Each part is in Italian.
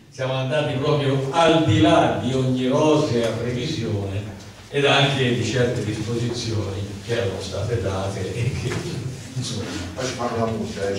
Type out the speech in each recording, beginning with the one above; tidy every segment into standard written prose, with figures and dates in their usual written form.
siamo andati proprio al di là di ogni rosea previsione ed anche di certe disposizioni che erano state date e che insomma poi ci fanno la multa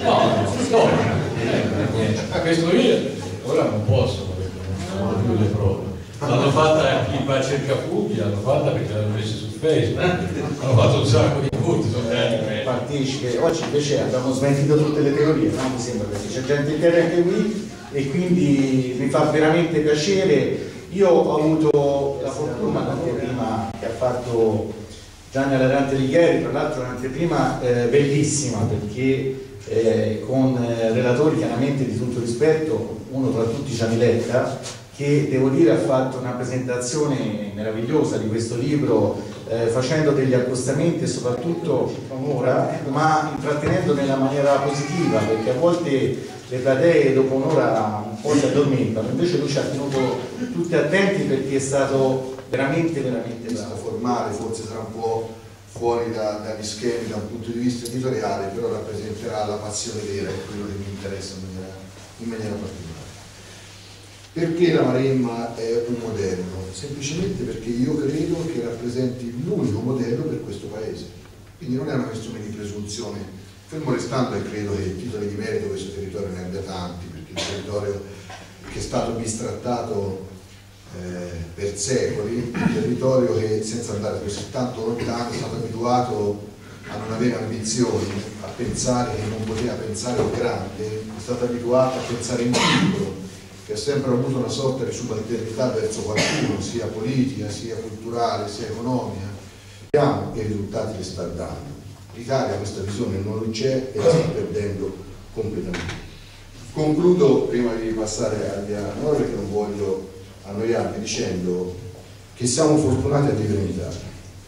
questo io ora non posso perché non sono più le prove. L'hanno fatta chi va a cercafughi, l'hanno fatta perché l'hanno messa su Facebook, hanno fatto un sacco di punti, partecipi. Oggi invece abbiamo smentito tutte le teorie, no? Mi sembra, perché c'è gente in terra anche qui e quindi mi fa veramente piacere. Io ho avuto la fortuna l'anteprima che ha fatto Gianni Alarante Alighieri, tra l'altro un'anteprima bellissima perché con relatori chiaramente di tutto rispetto, uno tra tutti Gianni Letta, che devo dire ha fatto una presentazione meravigliosa di questo libro facendo degli accostamenti e soprattutto un'ora, ma intrattenendo nella maniera positiva, perché a volte le platee dopo un'ora un po' si addormentano, invece lui ci ha tenuto tutti attenti perché è stato veramente bravo. Formale, forse sarà un po' fuori dagli schemi da un punto di vista editoriale, però rappresenterà la passione vera e quello che mi interessa in maniera particolare. Perché la Maremma è un modello? Semplicemente perché io credo che rappresenti l'unico modello per questo paese. Quindi non è una questione di presunzione, fermo restando e credo che titoli di merito questo territorio ne abbia tanti, perché è un territorio che è stato bistrattato per secoli, un territorio che senza andare così tanto lontano è stato abituato a non avere ambizioni, a pensare che non poteva pensare al grande, è stato abituato a pensare in piccolo, che ha sempre avuto una sorta di subalternità verso qualcuno, sia politica, sia culturale, sia economica. Vediamo che i risultati le sta dando. L'Italia questa visione non c'è e la sta perdendo completamente. Concludo, prima di passare agli anni, perché non voglio annoiarvi, dicendo che siamo fortunati a vivere in Italia.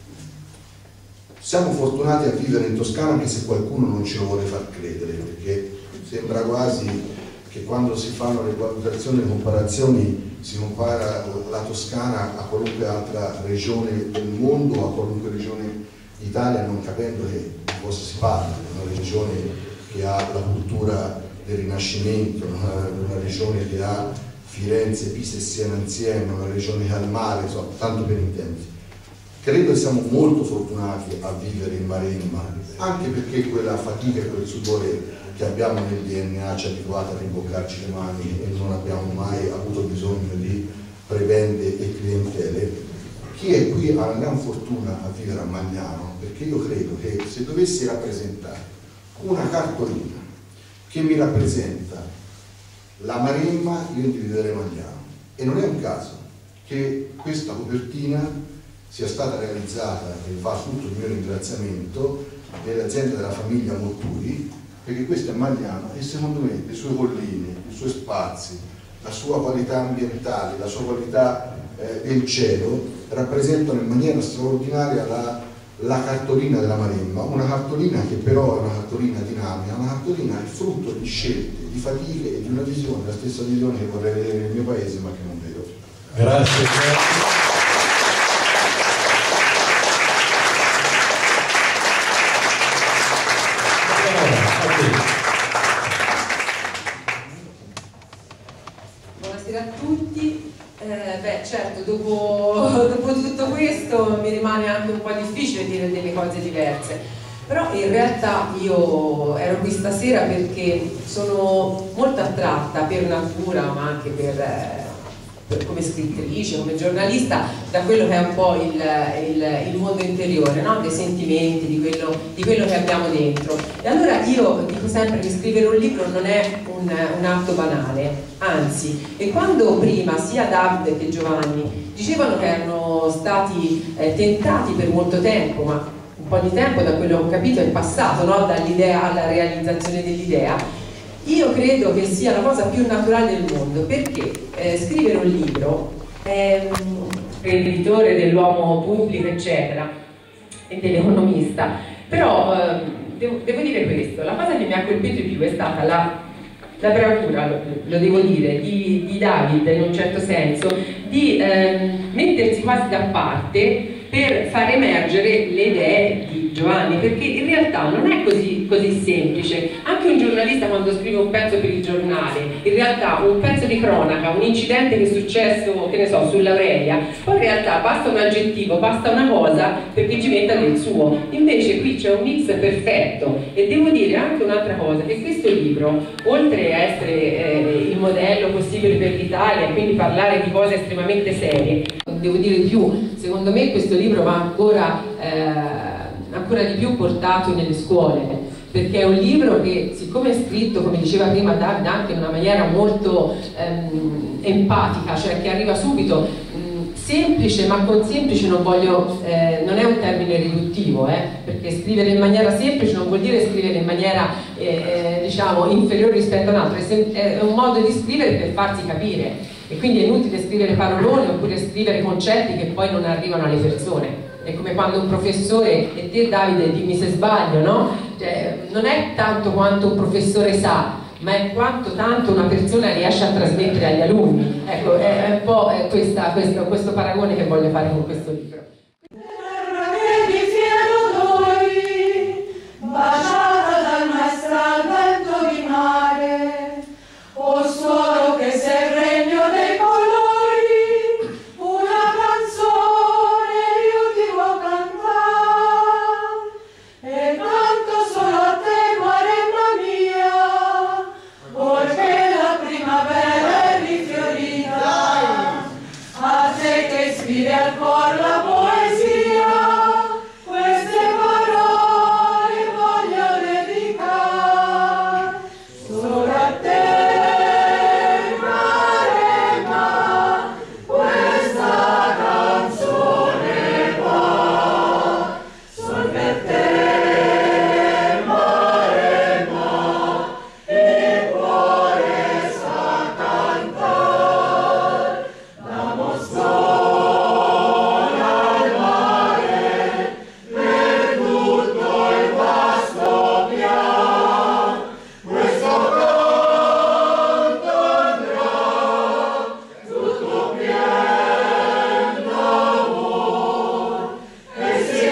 Siamo fortunati a vivere in Toscana anche se qualcuno non ce lo vuole far credere, perché sembra quasi che quando si fanno le valutazioni e le comparazioni si compara la Toscana a qualunque altra regione del mondo o a qualunque regione d'Italia, non capendo che di cosa si parla. È una regione che ha la cultura del Rinascimento, una regione che ha Firenze, Pisa e Siena insieme, una regione che ha il mare, insomma, tanto per intendersi. Credo che siamo molto fortunati a vivere in Maremma, anche perché quella fatica e quel sudore che abbiamo nel DNA ci ha abituato a rimboccarci le mani e non abbiamo mai avuto bisogno di prebende e clientele. Chi è qui ha una gran fortuna a vivere a Magliano, perché io credo che se dovessi rappresentare una cartolina che mi rappresenta la Maremma, io individuerei Magliano. E non è un caso che questa copertina sia stata realizzata, e va tutto il mio ringraziamento, dell'azienda della famiglia Motturi, perché questo è Magliano e secondo me le sue colline, i suoi spazi, la sua qualità ambientale, la sua qualità del cielo rappresentano in maniera straordinaria la cartolina della Maremma, una cartolina che però è una cartolina dinamica, una cartolina che è frutto di scelte, di fatiche e di una visione, la stessa visione che vorrei vedere nel mio paese ma che non vedo. Grazie. Buonasera a tutti. Certo, dopo tutto questo mi rimane anche un po' difficile dire delle cose diverse, però in realtà io ero qui stasera perché sono molto attratta per natura, ma anche come scrittrice, come giornalista, da quello che è un po' il mondo interiore, no? Dei sentimenti, di quello che abbiamo dentro. E allora io dico sempre che scrivere un libro non è un atto banale, anzi, e quando prima sia Davide che Giovanni dicevano che erano stati tentati per molto tempo, ma un po' di tempo, da quello che ho capito, è passato, no? Dall'idea alla realizzazione dell'idea. Io credo che sia la cosa più naturale del mondo, perché scrivere un libro è l'editore dell'uomo pubblico, eccetera, e dell'economista, però devo dire questo, la cosa che mi ha colpito di più è stata la bravura, lo devo dire, di Davide in un certo senso, di mettersi quasi da parte per far emergere le idee di Giovanni, perché in realtà non è così semplice. Anche un giornalista, quando scrive un pezzo per il giornale, in realtà un pezzo di cronaca, un incidente che è successo, che ne so, sull'Aurelia, poi in realtà basta un aggettivo, basta una cosa perché ci metta del suo. Invece qui c'è un mix perfetto. E devo dire anche un'altra cosa, che questo libro, oltre a essere il modello possibile per l'Italia, quindi parlare di cose estremamente serie, devo dire di più, secondo me questo libro va ancora di più portato nelle scuole, perché è un libro che, siccome è scritto, come diceva prima Davide, anche in una maniera molto empatica, cioè che arriva subito, semplice, ma con semplice non è un termine riduttivo, perché scrivere in maniera semplice non vuol dire scrivere in maniera diciamo inferiore rispetto a un altro, è un modo di scrivere per farsi capire, e quindi è inutile scrivere parolone oppure scrivere concetti che poi non arrivano alle persone. È come quando un professore, e te Davide dimmi se sbaglio, no? Cioè, non è tanto quanto un professore sa, ma è quanto tanto una persona riesce a trasmettere agli alunni. Ecco, è un po' questo paragone che voglio fare con questo libro. Baciata dal maestro al vento di mare, o suolo che sei il regno dei colori, una canzone io ti vuoi cantare, e canto solo a te, Maremma mia, perché la primavera è rifiorita, a te che scrivi al cuore la poesia, queste parole voglio dedicare solo a te, Maremma, questa canzone qua, solo per te, Maremma, il cuore sa cantare, la Moscona al mare, per tutto il vasto pian, questo canto andrà, tutto pien d'amor, e si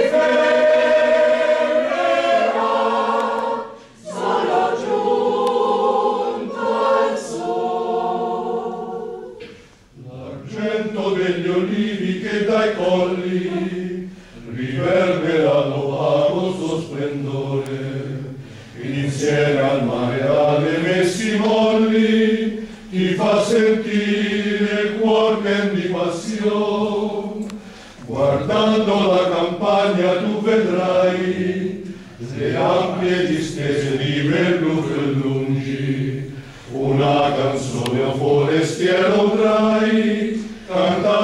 fermerà solo giunto al sole. L'argento degli olivi che dai colli riverberano vago suo splendore, ed insieme al mare alle messi molli ti fa sentire il cuor pien di passione. Guardando la campagna tu vedrai le ampie distese di Verluce e lungi, una canzone a forestiero udrai cantare